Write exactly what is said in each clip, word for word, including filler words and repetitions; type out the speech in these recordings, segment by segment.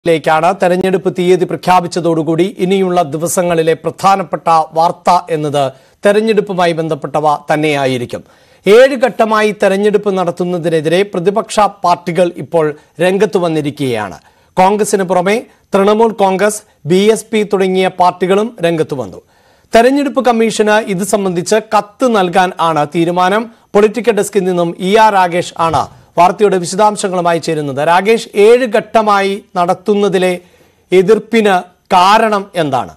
ലേക്കാണ് തെരഞ്ഞെടുപ്പ് തീയതി പ്രഖ്യാപിച്ചതോടുകൂടി ഇനിയുള്ള ദിവസങ്ങളിലെ പ്രധാനപ്പെട്ട വാർത്ത എന്നത് തെരഞ്ഞെടുപ്പുമായി ബന്ധപ്പെട്ടവ തന്നെയായിരിക്കും. ഏഴ് ഘട്ടമായി തെരഞ്ഞെടുപ്പ് നടത്തുന്നതിനെതിരെ പ്രതിപക്ഷ പാർട്ടികൾ ഇപ്പോൾ രംഗത്ത് വന്നിരിക്കുകയാണ്. കോൺഗ്രസിന് പുറമെ Trinamool Congress, B S P തുടങ്ങിയ പാർട്ടികളും രംഗത്ത് വന്നു. തെരഞ്ഞെടുപ്പ് കമ്മീഷന് ഇത് സംബന്ധിച്ച് കത്ത് നൽകാൻ ആണ് തീരുമാനം. പൊളിറ്റിക്കൽ ഡെസ്കിൽ നിന്നും ഇ ആർ രാഗേഷ് ആണ് വാർത്തയുടെ വിശദാംശങ്ങളുമായി ചേരുന്നത്. രാഗേഷ്, ഏഴ് ഘട്ടമായി നടത്തുന്നതിലെ എതിർപ്പിന് കാരണം എന്താണ്?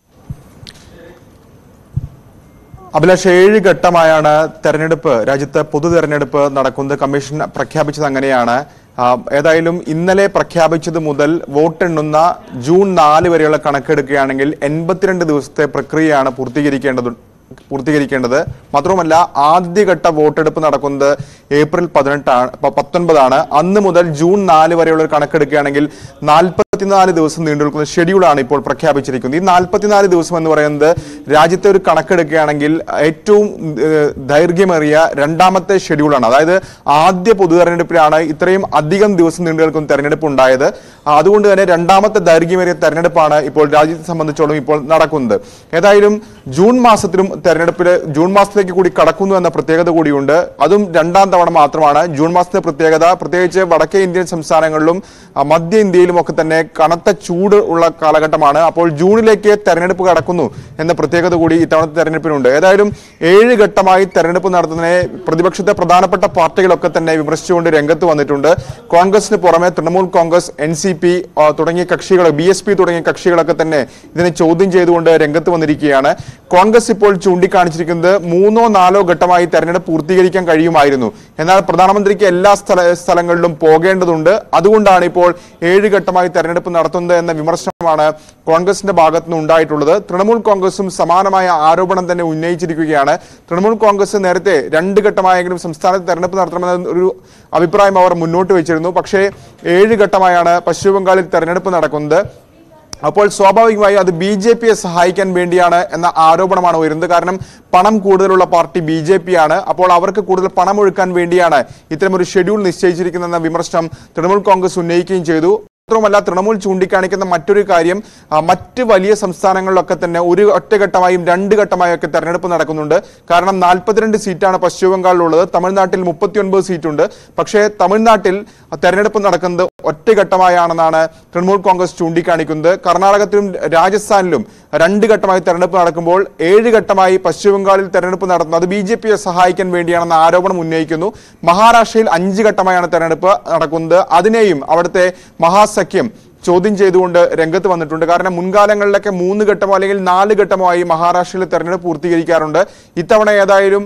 അഭിലാഷ്, ഏഴ് ഘട്ടമായാണ് തെരഞ്ഞെടുപ്പ്, രാജ്യത്ത് പൊതു തെരഞ്ഞെടുപ്പ് നടക്കുന്നത്. കമ്മീഷൻ പ്രഖ്യാപിച്ചത് അങ്ങനെയാണ്. ഏതായാലും ഇന്നലെ പ്രഖ്യാപിച്ചത് മുതൽ വോട്ടെണ്ണുന്ന ജൂൺ നാല് വരെയുള്ള കണക്കെടുക്കുകയാണെങ്കിൽ എൺപത്തിരണ്ട് ദിവസത്തെ പ്രക്രിയയാണ് പൂർത്തീകരിക്കേണ്ടത് പൂർത്തീകരിക്കേണ്ടത് മാത്രവുമല്ല, ആദ്യഘട്ട വോട്ടെടുപ്പ് നടക്കുന്നത് ഏപ്രിൽ പതിനെട്ടാണ് പത്തൊൻപതാണ്. അന്ന് മുതൽ ജൂൺ നാല് വരെയുള്ള ഒരു കണക്കെടുക്കുകയാണെങ്കിൽ നാൽപ്പത്തിനാല് ദിവസം നീണ്ടു നിൽക്കുന്ന ഷെഡ്യൂളാണ് ഇപ്പോൾ പ്രഖ്യാപിച്ചിരിക്കുന്നത്. ഈ നാൽപ്പത്തിനാല് ദിവസം എന്ന് പറയുന്നത് രാജ്യത്തെ ഒരു കണക്കെടുക്കുകയാണെങ്കിൽ ഏറ്റവും ദൈർഘ്യമേറിയ രണ്ടാമത്തെ ഷെഡ്യൂളാണ്. അതായത് ആദ്യ പൊതു തെരഞ്ഞെടുപ്പിലാണ് ഇത്രയും അധികം ദിവസം നീണ്ടു നിൽക്കുന്ന തെരഞ്ഞെടുപ്പ് ഉണ്ടായത്. അതുകൊണ്ട് തന്നെ രണ്ടാമത്തെ ദൈർഘ്യമേറിയ തെരഞ്ഞെടുപ്പാണ് ഇപ്പോൾ രാജ്യത്തെ സംബന്ധിച്ചോളം ഇപ്പോൾ നടക്കുന്നത്. ഏതായാലും ജൂൺ മാസത്തിലും തെരഞ്ഞെടുപ്പിൽ ജൂൺ മാസത്തിലേക്ക് കൂടി കടക്കുന്നു എന്ന പ്രത്യേകത കൂടിയുണ്ട്. അതും രണ്ടാം തവണ മാത്രമാണ്. ജൂൺ മാസത്തെ പ്രത്യേകത പ്രത്യേകിച്ച് വടക്കേ ഇന്ത്യൻ സംസ്ഥാനങ്ങളിലും മധ്യ ഇന്ത്യയിലും ഒക്കെ തന്നെ കനത്ത ചൂട് ഉള്ള കാലഘട്ടമാണ്. അപ്പോൾ ജൂണിലേക്ക് തെരഞ്ഞെടുപ്പ് കടക്കുന്നു എന്ന പ്രത്യേകത കൂടി ഇത്തവണത്തെ തെരഞ്ഞെടുപ്പിനുണ്ട്. ഏതായാലും ഏഴ് ഘട്ടമായി തെരഞ്ഞെടുപ്പ് നടത്തുന്നതിനെ പ്രതിപക്ഷത്തെ പ്രധാനപ്പെട്ട പാർട്ടികളൊക്കെ തന്നെ വിമർശിച്ചുകൊണ്ട് രംഗത്ത് വന്നിട്ടുണ്ട്. കോൺഗ്രസിന് പുറമെ Trinamool Congress, N C P തുടങ്ങിയ കക്ഷികൾ, ബി എസ് പി തുടങ്ങിയ കക്ഷികളൊക്കെ തന്നെ ഇതിനെ ചോദ്യം ചെയ്തുകൊണ്ട് രംഗത്ത് വന്നിരിക്കുകയാണ്. കോൺഗ്രസ് ഇപ്പോൾ ചൂണ്ടിക്കാണിച്ചിരിക്കുന്നത് മൂന്നോ നാലോ ഘട്ടമായി തെരഞ്ഞെടുപ്പ് പൂർത്തീകരിക്കാൻ കഴിയുമായിരുന്നു. എന്നാൽ പ്രധാനമന്ത്രിക്ക് എല്ലാ സ്ഥല സ്ഥലങ്ങളിലും പോകേണ്ടതുണ്ട്. അതുകൊണ്ടാണ് ഇപ്പോൾ ഏഴ് ഘട്ടമായി തെരഞ്ഞെടുപ്പ് നടത്തുന്നത് എന്ന വിമർശനമാണ് കോൺഗ്രസിന്റെ ഭാഗത്തു നിന്ന് ഉണ്ടായിട്ടുള്ളത്. തൃണമൂൽ കോൺഗ്രസും സമാനമായ ആരോപണം തന്നെ ഉന്നയിച്ചിരിക്കുകയാണ്. തൃണമൂൽ കോൺഗ്രസ് നേരത്തെ രണ്ട് ഘട്ടമായെങ്കിലും സംസ്ഥാനത്ത് തെരഞ്ഞെടുപ്പ് നടത്തണമെന്ന ഒരു അഭിപ്രായം അവർ മുന്നോട്ട് വെച്ചിരുന്നു. പക്ഷേ ഏഴ് ഘട്ടമായാണ് പശ്ചിമ ബംഗാളിൽ തെരഞ്ഞെടുപ്പ് നടക്കുന്നത്. അപ്പോൾ സ്വാഭാവികമായി അത് ബി ജെ പിയെ സഹായിക്കാൻ വേണ്ടിയാണ് എന്ന ആരോപണമാണ് ഉയരുന്നത്. കാരണം പണം കൂടുതലുള്ള പാർട്ടി ബി ജെ പി ആണ്. അപ്പോൾ അവർക്ക് കൂടുതൽ പണം ഒഴുക്കാൻ വേണ്ടിയാണ് ഇത്തരമൊരു ഷെഡ്യൂൾ നിശ്ചയിച്ചിരിക്കുന്നതെന്ന വിമർശനം തൃണമൂൽ കോൺഗ്രസ് ഉന്നയിക്കുകയും ചെയ്തു. മാത്രമല്ല, തൃണമൂൽ ചൂണ്ടിക്കാണിക്കുന്ന മറ്റൊരു കാര്യം, മറ്റ് വലിയ സംസ്ഥാനങ്ങളിലൊക്കെ തന്നെ ഒരു ഒറ്റഘട്ടമായും രണ്ട് ഘട്ടമായും ഒക്കെ തെരഞ്ഞെടുപ്പ് നടക്കുന്നുണ്ട്. കാരണം നാൽപ്പത്തിരണ്ട് സീറ്റാണ് പശ്ചിമ ബംഗാളിലുള്ളത്. തമിഴ്നാട്ടിൽ മുപ്പത്തി ഒൻപത് സീറ്റുണ്ട്. പക്ഷേ തമിഴ്നാട്ടിൽ തെരഞ്ഞെടുപ്പ് നടക്കുന്നത് ഒറ്റഘട്ടമായാണെന്നാണ് തൃണമൂൽ കോൺഗ്രസ് ചൂണ്ടിക്കാണിക്കുന്നത്. കർണാടകത്തിലും രാജസ്ഥാനിലും രണ്ട് ഘട്ടമായി തെരഞ്ഞെടുപ്പ് നടക്കുമ്പോൾ ഏഴ് ഘട്ടമായി പശ്ചിമ ബംഗാളിൽ തെരഞ്ഞെടുപ്പ് നടത്തുന്നത് അത് ബി ജെ പിയെ സഹായിക്കാൻ വേണ്ടിയാണെന്ന ആരോപണം ഉന്നയിക്കുന്നു. മഹാരാഷ്ട്രയിൽ അഞ്ച് ഘട്ടമായാണ് തെരഞ്ഞെടുപ്പ് നടക്കുന്നത്. അതിനെയും അവിടുത്തെ മഹാസഖ്യം ചോദ്യം ചെയ്തുകൊണ്ട് രംഗത്ത് വന്നിട്ടുണ്ട്. കാരണം മുൻകാലങ്ങളിലൊക്കെ മൂന്ന് ഘട്ടമോ അല്ലെങ്കിൽ നാല് ഘട്ടമോ ആയി മഹാരാഷ്ട്രയിൽ തെരഞ്ഞെടുപ്പ് പൂർത്തീകരിക്കാറുണ്ട്. ഇത്തവണ ഏതായാലും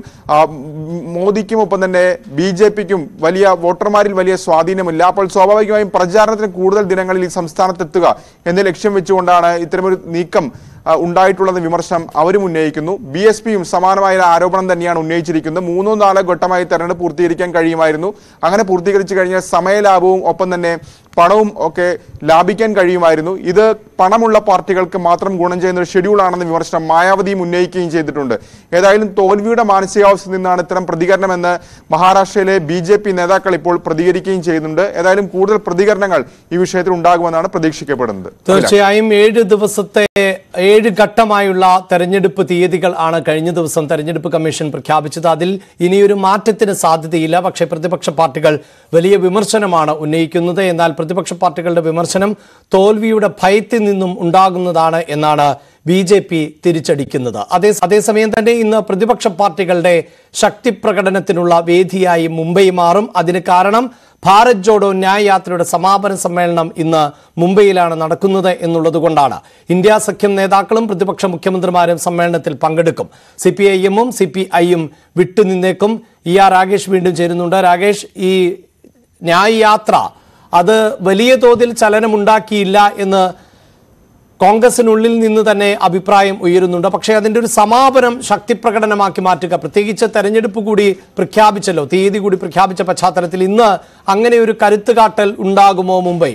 മോദിക്കും ഒപ്പം തന്നെ ബി ജെ പിക്കും വലിയ വോട്ടർമാരിൽ വലിയ സ്വാധീനമില്ല. അപ്പോൾ സ്വാഭാവികമായും പ്രചാരണത്തിന് കൂടുതൽ ദിനങ്ങളിൽ ഈ സംസ്ഥാനത്തെത്തുക എന്ന ലക്ഷ്യം വെച്ചുകൊണ്ടാണ് ഇത്തരമൊരു നീക്കം ഉണ്ടായിട്ടുള്ളത് വിമർശനം അവരും ഉന്നയിക്കുന്നു. ബി എസ് പിയും സമാനമായ ആരോപണം തന്നെയാണ് ഉന്നയിച്ചിരിക്കുന്നത്. മൂന്നോ നാലോ ഘട്ടമായി തെരഞ്ഞെടുപ്പ് പൂർത്തീകരിക്കാൻ കഴിയുമായിരുന്നു. അങ്ങനെ പൂർത്തീകരിച്ചു കഴിഞ്ഞാൽ സമയലാഭവും ഒപ്പം തന്നെ പണവും ഒക്കെ ലാഭിക്കാൻ കഴിയുമായിരുന്നു. ഇത് പണമുള്ള പാർട്ടികൾക്ക് മാത്രം ഗുണം ചെയ്യുന്ന ഒരു ഷെഡ്യൂളാണെന്ന വിമർശനം മായാവതിയും ഉന്നയിക്കുകയും ചെയ്തിട്ടുണ്ട്. ഏതായാലും തോൽവിയുടെ മാനസികാവസ്ഥയിൽ നിന്നാണ് ഇത്തരം പ്രതികരണമെന്ന് മഹാരാഷ്ട്രയിലെ ബി ജെ പി നേതാക്കൾ ഇപ്പോൾ പ്രതികരിക്കുകയും ചെയ്യുന്നുണ്ട്. ഏതായാലും കൂടുതൽ പ്രതികരണങ്ങൾ ഈ വിഷയത്തിൽ ഉണ്ടാകുമെന്നാണ് പ്രതീക്ഷിക്കപ്പെടുന്നത്. തീർച്ചയായും ഏഴ് ദിവസത്തെ ഏഴ് ഘട്ടമായുള്ള തെരഞ്ഞെടുപ്പ് തീയതികൾ ആണ് കഴിഞ്ഞ ദിവസം തെരഞ്ഞെടുപ്പ് കമ്മീഷൻ പ്രഖ്യാപിച്ചത്. അതിൽ ഇനിയൊരു മാറ്റത്തിന് സാധ്യതയില്ല. പക്ഷേ പ്രതിപക്ഷ പാർട്ടികൾ വലിയ വിമർശനമാണ് ഉന്നയിക്കുന്നത്. എന്നാൽ പ്രതിപക്ഷ പാർട്ടികളുടെ വിമർശനം തോൽവിയുടെ ഭയത്തിൽ നിന്നും ഉണ്ടാകുന്നതാണ് എന്നാണ് ബി ജെ പി തിരിച്ചടിക്കുന്നത്. അതേ അതേസമയം തന്നെ ഇന്ന് പ്രതിപക്ഷ പാർട്ടികളുടെ ശക്തി പ്രകടനത്തിനുള്ള വേദിയായി മുംബൈ മാറും. അതിന് കാരണം ഭാരത് ജോഡോ ന്യായ് യാത്രയുടെ സമാപന സമ്മേളനം ഇന്ന് മുംബൈയിലാണ് നടക്കുന്നത് എന്നുള്ളത് കൊണ്ടാണ്. ഇന്ത്യ സഖ്യം നേതാക്കളും പ്രതിപക്ഷ മുഖ്യമന്ത്രിമാരും സമ്മേളനത്തിൽ പങ്കെടുക്കും. സി പി ഐ എമ്മും സി പി ഐയും വിട്ടുനിന്നേക്കും. ഇ ആർ രാഗേഷ് വീണ്ടും ചേരുന്നുണ്ട്. രാഗേഷ്, ഈ ന്യായ് യാത്ര അത് വലിയ തോതിൽ ചലനമുണ്ടാക്കിയില്ല എന്ന് കോൺഗ്രസിനുള്ളിൽ നിന്ന് തന്നെ അഭിപ്രായം ഉയരുന്നുണ്ട്. പക്ഷേ അതിൻ്റെ ഒരു സമാപനം ശക്തിപ്രകടനമാക്കി മാറ്റുക, പ്രത്യേകിച്ച് തെരഞ്ഞെടുപ്പ് കൂടി പ്രഖ്യാപിച്ചല്ലോ, തീയതി കൂടി പ്രഖ്യാപിച്ച പശ്ചാത്തലത്തിൽ ഇന്ന് അങ്ങനെ ഒരു കരുത്തുകാട്ടൽ ഉണ്ടാകുമോ മുംബൈ?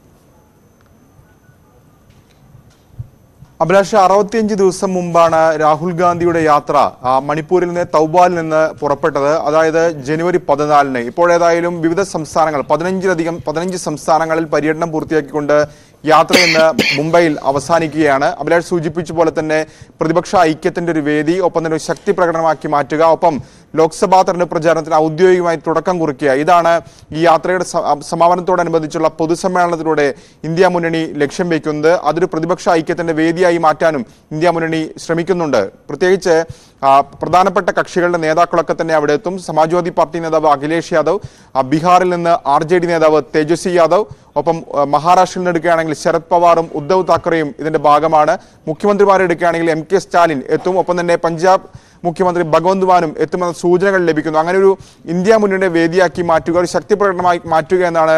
അഭിലാഷ്, അറുപത്തിയഞ്ച് ദിവസം മുമ്പാണ് രാഹുൽ ഗാന്ധിയുടെ യാത്ര മണിപ്പൂരിൽ നിന്ന് തൗബാലിൽ നിന്ന് പുറപ്പെട്ടത്. അതായത് ജനുവരി പതിനാലിന്. ഇപ്പോഴേതായാലും വിവിധ സംസ്ഥാനങ്ങൾ പതിനഞ്ചിലധികം പതിനഞ്ച് സംസ്ഥാനങ്ങളിൽ പര്യടനം പൂർത്തിയാക്കിക്കൊണ്ട് യാത്ര ഇന്ന് മുംബൈയിൽ അവസാനിക്കുകയാണ്. അഭിലാഷ് സൂചിപ്പിച്ച പോലെ തന്നെ പ്രതിപക്ഷ ഐക്യത്തിന്റെ ഒരു വേദി, ഒപ്പം തന്നെ ഒരു ശക്തി പ്രകടനമാക്കി മാറ്റുക, ഒപ്പം ലോക്സഭാ തെരഞ്ഞെടുപ്പ് പ്രചാരണത്തിന് ഔദ്യോഗികമായി തുടക്കം കുറിക്കുക. ഇതാണ് ഈ യാത്രയുടെ സമാപനത്തോടനുബന്ധിച്ചുള്ള പൊതുസമ്മേളനത്തിലൂടെ ഇന്ത്യ മുന്നണി ലക്ഷ്യം വയ്ക്കുന്നത്. അതൊരു പ്രതിപക്ഷ ഐക്യത്തിന്റെ വേദിയായി മാറ്റാനും ഇന്ത്യ മുന്നണി ശ്രമിക്കുന്നുണ്ട്. പ്രത്യേകിച്ച് പ്രധാനപ്പെട്ട കക്ഷികളുടെ നേതാക്കളൊക്കെ തന്നെ അവിടെ എത്തും. സമാജ്വാദി പാർട്ടി നേതാവ് അഖിലേഷ് യാദവ്, ബീഹാറിൽ നിന്ന് ആർ ജെ ഡി നേതാവ് തേജസ്വി യാദവ്, ഒപ്പം മഹാരാഷ്ട്രയിൽ നിന്ന് എടുക്കുകയാണെങ്കിൽ ശരത് പവാറും ഉദ്ധവ് താക്കറെയും ഇതിന്റെ ഭാഗമാണ്. മുഖ്യമന്ത്രിമാരെ എടുക്കുകയാണെങ്കിൽ എം കെ സ്റ്റാലിൻ എത്തും. ഒപ്പം തന്നെ പഞ്ചാബ് മുഖ്യമന്ത്രി ഭഗവന്ത് മാനും എത്തുമെന്ന സൂചനകൾ ലഭിക്കുന്നു. അങ്ങനെ ഒരു ഇന്ത്യ മുന്നണിയുടെ വേദിയാക്കി മാറ്റുക, ഒരു ശക്തി പ്രകടനമായി മാറ്റുക എന്നാണ്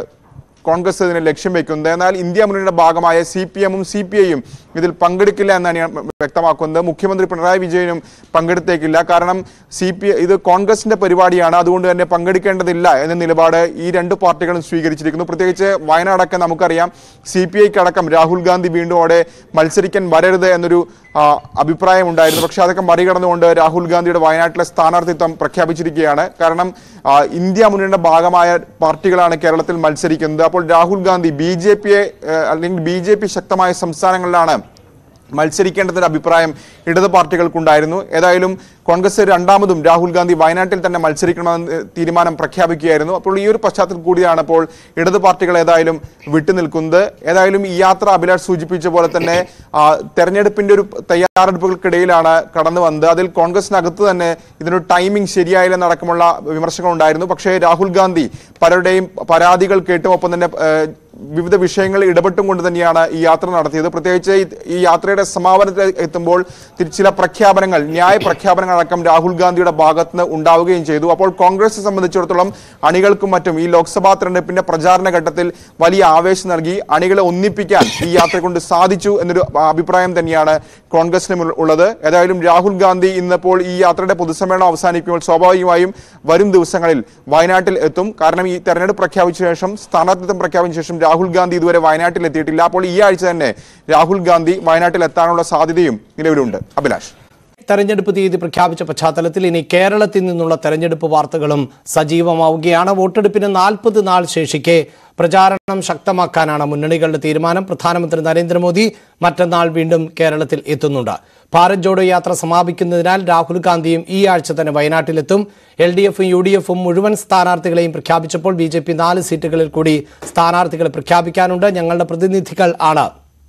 കോൺഗ്രസ് ഇതിനെ ലക്ഷ്യം വെക്കുന്നത്. എന്നാൽ ഇന്ത്യ മുന്നണിയുടെ ഭാഗമായ സി പി എമ്മും സി പി ഐയും ഇതിൽ പങ്കെടുക്കില്ല എന്നാണ് ഞാൻ വ്യക്തമാക്കുന്നത്. മുഖ്യമന്ത്രി പിണറായി വിജയനും പങ്കെടുത്തേക്കില്ല. കാരണം സി പി ഇത് കോൺഗ്രസിന്റെ പരിപാടിയാണ്, അതുകൊണ്ട് തന്നെ പങ്കെടുക്കേണ്ടതില്ല എന്ന നിലപാട് ഈ രണ്ട് പാർട്ടികളും സ്വീകരിച്ചിരിക്കുന്നു. പ്രത്യേകിച്ച് വയനാടൊക്കെ നമുക്കറിയാം, സി പി ഐക്ക് അടക്കം രാഹുൽ ഗാന്ധി വീണ്ടും അവിടെ മത്സരിക്കാൻ വരരുത് എന്നൊരു അഭിപ്രായം ഉണ്ടായിരുന്നു. പക്ഷെ അതൊക്കെ മറികടന്നുകൊണ്ട് രാഹുൽ ഗാന്ധിയുടെ വയനാട്ടിലെ സ്ഥാനാർത്ഥിത്വം പ്രഖ്യാപിച്ചിരിക്കുകയാണ്. കാരണം ഇന്ത്യ മുന്നണിയുടെ ഭാഗമായ പാർട്ടികളാണ് കേരളത്തിൽ മത്സരിക്കുന്നത്. അപ്പോൾ രാഹുൽ ഗാന്ധി ബി ജെ പിയെ അല്ലെങ്കിൽ ബി ജെ പി ശക്തമായ സംസ്ഥാനങ്ങളിലാണ് മത്സരിക്കേണ്ടതൊരു അഭിപ്രായം ഇടത് പാർട്ടികൾക്കുണ്ടായിരുന്നു. ഏതായാലും കോൺഗ്രസ് രണ്ടാമതും രാഹുൽ ഗാന്ധി വയനാട്ടിൽ തന്നെ മത്സരിക്കണമെന്ന് തീരുമാനം പ്രഖ്യാപിക്കുകയായിരുന്നു. അപ്പോൾ ഈ ഒരു പശ്ചാത്തലത്തിൽ കൂടിയാണ് അപ്പോൾ ഇടത് പാർട്ടികൾ ഏതായാലും വിട്ടുനിൽക്കുന്നത്. ഏതായാലും ഈ യാത്ര അഭിലാഷ് സൂചിപ്പിച്ച പോലെ തന്നെ തെരഞ്ഞെടുപ്പിന്റെ ഒരു തയ്യാറെടുപ്പുകൾക്കിടയിലാണ് കടന്നു വന്നത്. അതിൽ കോൺഗ്രസിനകത്ത് തന്നെ ഇതിനൊരു ടൈമിംഗ് ശരിയായില്ലെന്നടക്കമുള്ള വിമർശനങ്ങൾ ഉണ്ടായിരുന്നു. പക്ഷേ രാഹുൽ ഗാന്ധി പലരുടെയും പരാതികൾ കേട്ടും ഒപ്പം തന്നെ വിവിധ വിഷയങ്ങളിൽ ഇടപെട്ടും കൊണ്ട് തന്നെയാണ് ഈ യാത്ര നടത്തിയത്. പ്രത്യേകിച്ച് ഈ യാത്രയുടെ സമാപനത്തിൽ എത്തുമ്പോൾ ചില പ്രഖ്യാപനങ്ങൾ, ന്യായ പ്രഖ്യാപനങ്ങൾ അടക്കം രാഹുൽ ഗാന്ധിയുടെ ഭാഗത്തുനിന്ന് ഉണ്ടാവുകയും ചെയ്തു. അപ്പോൾ കോൺഗ്രസ് സംബന്ധിച്ചിടത്തോളം അണികൾക്കും മറ്റും ഈ ലോക്സഭാ തെരഞ്ഞെടുപ്പിന്റെ പ്രചാരണ ഘട്ടത്തിൽ വലിയ ആവേശം നൽകി അണികളെ ഒന്നിപ്പിക്കാൻ ഈ യാത്ര കൊണ്ട് സാധിച്ചു എന്നൊരു അഭിപ്രായം തന്നെയാണ് കോൺഗ്രസിനും ഉള്ളത്. ഏതായാലും രാഹുൽ ഗാന്ധി ഇന്നിപ്പോൾ ഈ യാത്രയുടെ പൊതുസമ്മേളനം അവസാനിക്കുമ്പോൾ സ്വാഭാവികമായും വരും ദിവസങ്ങളിൽ വയനാട്ടിൽ എത്തും. കാരണം ഈ തെരഞ്ഞെടുപ്പ് പ്രഖ്യാപിച്ച ശേഷം, സ്ഥാനാർത്ഥിത്വം പ്രഖ്യാപിച്ച ശേഷം രാഹുൽ ഗാന്ധി ഇതുവരെ വയനാട്ടിൽ എത്തിയിട്ടില്ല. അപ്പോൾ ഈ ആഴ്ച തന്നെ രാഹുൽ ഗാന്ധി വയനാട്ടിൽ എത്താനുള്ള സാധ്യതയും നിലവിലുണ്ട്. അഭിലാഷ്, തെരഞ്ഞെടുപ്പ് തീയതി പ്രഖ്യാപിച്ച പശ്ചാത്തലത്തിൽ ഇനി കേരളത്തിൽ നിന്നുള്ള തെരഞ്ഞെടുപ്പ് വാർത്തകളും സജീവമാവുകയാണ്. വോട്ടെടുപ്പിന് നാൽപ്പത് നാൾ ശേഷിക്കെ പ്രചാരണം ശക്തമാക്കാനാണ് മുന്നണികളുടെ തീരുമാനം. പ്രധാനമന്ത്രി നരേന്ദ്രമോദി മറ്റന്നാൾ വീണ്ടും കേരളത്തിൽ എത്തുന്നുണ്ട്. ഭാരത് ജോഡോ യാത്ര സമാപിക്കുന്നതിനാൽ രാഹുൽ ഗാന്ധിയും ഈ ആഴ്ച തന്നെ വയനാട്ടിലെത്തും. എൽ ഡി എഫും യു ഡി എഫും മുഴുവൻ സ്ഥാനാർത്ഥികളെയും പ്രഖ്യാപിച്ചപ്പോൾ ബി ജെ പി നാല് സീറ്റുകളിൽ കൂടി സ്ഥാനാർത്ഥികളെ പ്രഖ്യാപിക്കാനുണ്ട്. ഞങ്ങളുടെ പ്രതിനിധികൾ ആണ്